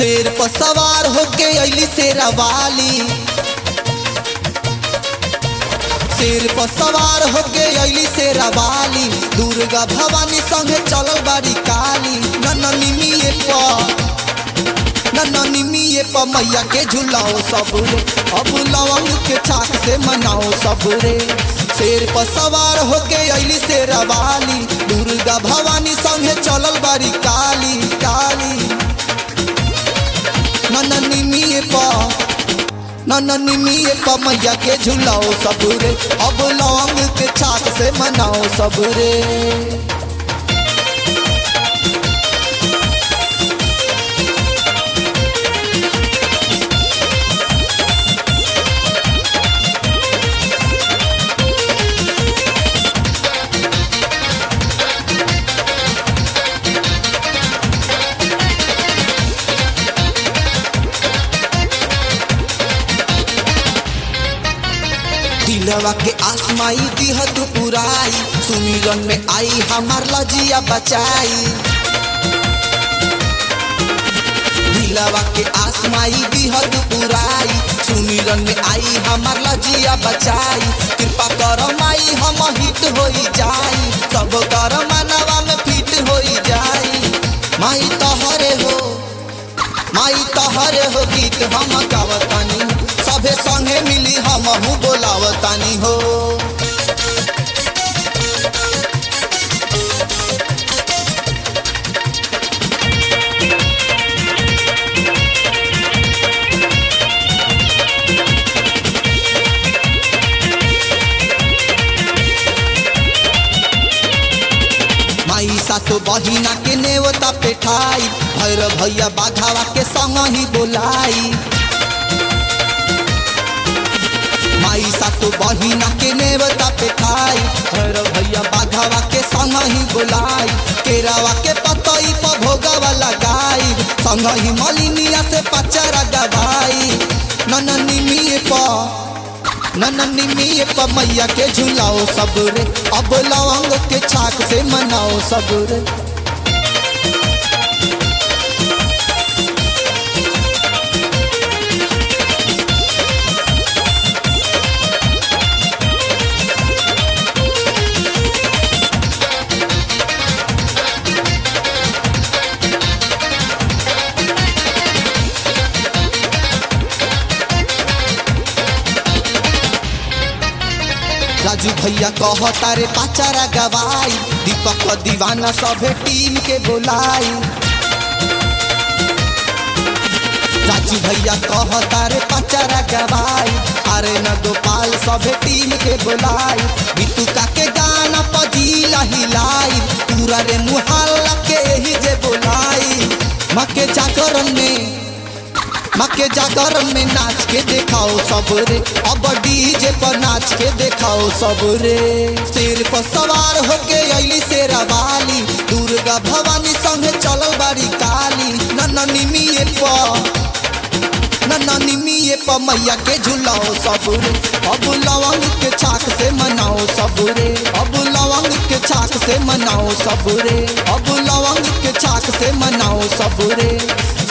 शेर पर सवार होके अइली शेरा वाली, शेर पर सवार होके अइली शेरा वाली। दुर्गा भवानी संगे चलल बाड़ी काली। नन्निमिये पर मैया के झुलाओ सबरे, अब लवंग के छाक से मनाओ सबरे। शेर पर सवार होके अइली शेरा वाली। दुर्गा भवानी संगे चलल बाड़ी काली काली। नन्निमिये पर मैया के झुलाओ सबरे, अब लवंग के छाक से मनाओ सबरे। दिलवा के आसमाई दिहत पुराई, सुमिरन में आई हमार लजिया बचाई। दिलवा के आसमाई दिहत पुराई, सुमिरन में आई हमार लजिया बचाई। कृपा कर माई हम हिट होई जाई, सब कर मनवा में फिट होई जाई। माई तोहरे हो गीत हम गावतानी, सभे संगे मिली हमहू बोलावतानी हो। माई सातो बहिना के नेवता पेठाई, भैरव भैया बाघावा के संग ही बोलाई। माई सातो बहिना के नेवता पेठाई, भैरव भैया बाघावा के संग ही बोलाई। केरावा के पतई पर भोगावा लगाई, संग ही मलिनिया से पचरा गवाई। नन्निमिये पर मैया के झुलाओ सबरे, अब लवंग के छाक से मनाओ सबरे। राजू भैया कहता रे पाचारा गवाई, दीपक दीवाना सभे टीम के बोलाई। राजू भैया कहता रे पाचारा गवाई, अरे न गोपाल सभे टीम के बोलाई। बितुका के गाना पजीला हिलाई, पूरा रे मुहल्ला के ही जे बोलाई। माँ के जागरण में नाच के दिखाओ सबरे, अब डीजे पर नाच के दिखाओ सबरे। शेर पर सवार होके अइली शेरा वाली, दुर्गा भवानी संगे चलल बाड़ी काली। नन्निमिये पर मैया के झुलाओ सबरे, अब लवंग के छाक से मनाओ सबरे। अब लवंग के छाक से मनाओ सबरे, अब लवंग के छाक से मनाओ सबरे।